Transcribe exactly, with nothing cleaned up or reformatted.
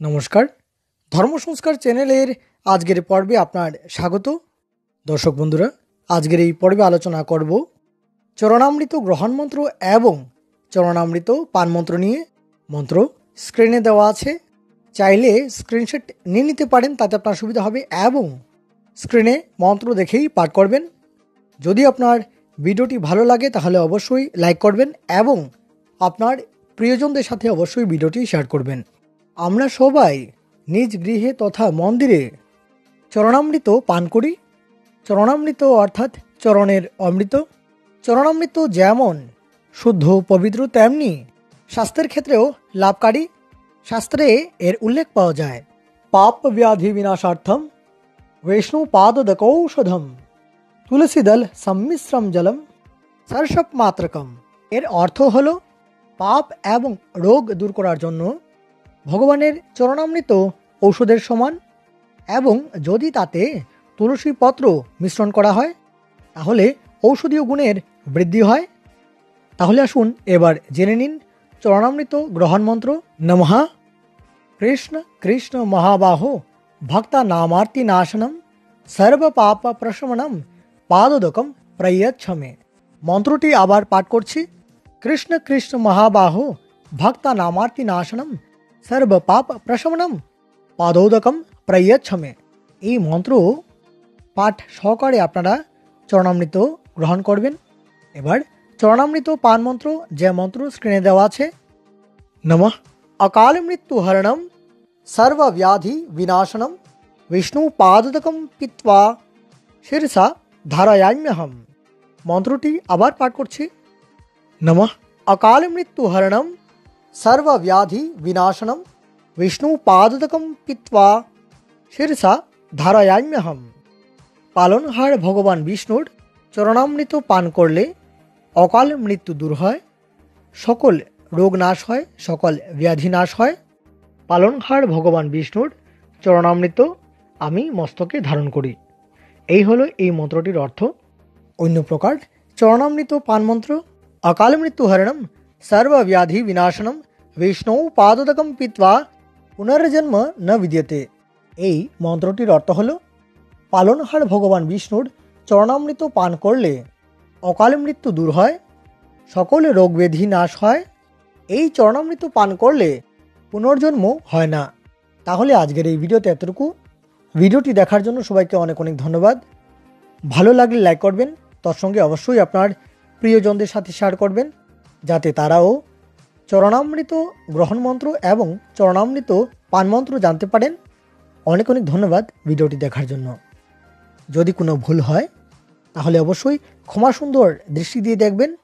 নমস্কার, ধর্ম সংস্কার চ্যানেলের আজকের পর্বে আপনার স্বাগত। দর্শক বন্ধুরা, আজকের এই পর্বে আলোচনা করব চরণামৃত গ্রহণ মন্ত্র এবং চরণামৃত পান মন্ত্র নিয়ে। মন্ত্র স্ক্রিনে দেওয়া আছে, চাইলে স্ক্রিনশট নিয়ে নিতে পারেন, তাতে আপনার সুবিধা হবে এবং স্ক্রিনে মন্ত্র দেখেই পাঠ করবেন। যদি আপনার ভিডিওটি ভালো লাগে তাহলে অবশ্যই লাইক করবেন এবং আপনার প্রিয়জনদের সাথে অবশ্যই ভিডিওটি শেয়ার করবেন। আমরা সবাই নিজ গৃহে তথা মন্দিরে চরণামৃত পান করি। চরণামৃত অর্থাৎ চরণের অমৃত। চরণামৃত যেমন শুদ্ধ পবিত্র, তেমনি স্বাস্থ্যের ক্ষেত্রেও লাভকারী। শাস্ত্রে এর উল্লেখ পাওয়া যায়, পাপ ব্যাধি বিনাশার্থম বৈষ্ণু পাদদকৌষধম তুলসীদল সম্মিশ্রম জলম সর্ষপ মাত্রকম। এর অর্থ হল পাপ এবং রোগ দূর করার জন্য ভগবানের চরণামৃত ঔষধের সমান, এবং যদি তাতে তুলসী পত্র মিশ্রণ করা হয় তাহলে ঔষধীয় গুণের বৃদ্ধি হয়। তাহলে আসুন এবার জেনে নিন চরণামৃত গ্রহণ মন্ত্র। নমঃ কৃষ্ণ কৃষ্ণ মহাবাহো ভক্তা নামার্তি নাশনম সর্ব পাপ প্রশমনম পাদোদকম প্রয়চ্ছমে। মন্ত্রটি আবার পাঠ করছি। কৃষ্ণ কৃষ্ণ মহাবাহো ভক্তা নামার্তি নাশনম সর্ব পাপ প্রশমনম পাদোদকম প্রয়চ্ছমে। এই মন্ত্র পাঠ সহকারে আপনারা চরণামৃত গ্রহণ করবেন। এবার চরণামৃত পান মন্ত্র, যে মন্ত্র স্ক্রিনে দেওয়া আছে। নমঃ অকাল মৃত্যু হরণম সর্বব্যাধি বিনাশনম বিষ্ণু পাদোদকম পিত্বা শিরসা ধারয়াম্যহম। মন্ত্রটি আবার পাঠ করছি। নমঃ অকাল মৃত্যু হরণম সর্বব্যাধি বিনাশনম বিষ্ণু পাদোদকম পিত্বা শিরসা ধারয়াম্যহম। পালনহার ভগবান বিষ্ণুর চরণামৃত পান করলে অকাল মৃত্যু দূর হয়, সকল রোগ নাশ হয়, সকল ব্যাধি নাশ হয়। পালনহার ভগবান বিষ্ণুর চরণামৃত আমি মস্তকে ধারণ করি। এই হলো এই মন্ত্রটির অর্থ। অন্য প্রকার চরণামৃত পান মন্ত্র। অকাল মৃত্যু হরণম সর্বব্যাধি বিনাশনম বিষ্ণু পাদোদকম পিত্বা পুনর্জন্ম ন বিদ্যতে। এই মন্ত্রটির অর্থ হল, পালনহার ভগবান বিষ্ণুর চরণামৃত পান করলে অকাল মৃত্যু দূর হয়, সকল রোগ ব্যাধি নাশ হয়। এই চরণামৃত পান করলে পুনর্জন্ম হয় না। তাহলে আজকের এই ভিডিওতে এতটুকু। ভিডিওটি দেখার জন্য সবাইকে অনেক অনেক ধন্যবাদ। ভালো লাগলে লাইক করবেন, তার সঙ্গে অবশ্যই আপনার প্রিয়জনদের সাথে শেয়ার করবেন, যাতে তারাও চরণামৃত গ্রহণ মন্ত্র এবং চরণামৃত পান মন্ত্র জানতে পারেন। অনেক অনেক ধন্যবাদ ভিডিওটি দেখার জন্য। যদি কোনো ভুল হয় তাহলে অবশ্যই ক্ষমা সুন্দর দৃষ্টি দিয়ে দেখবেন।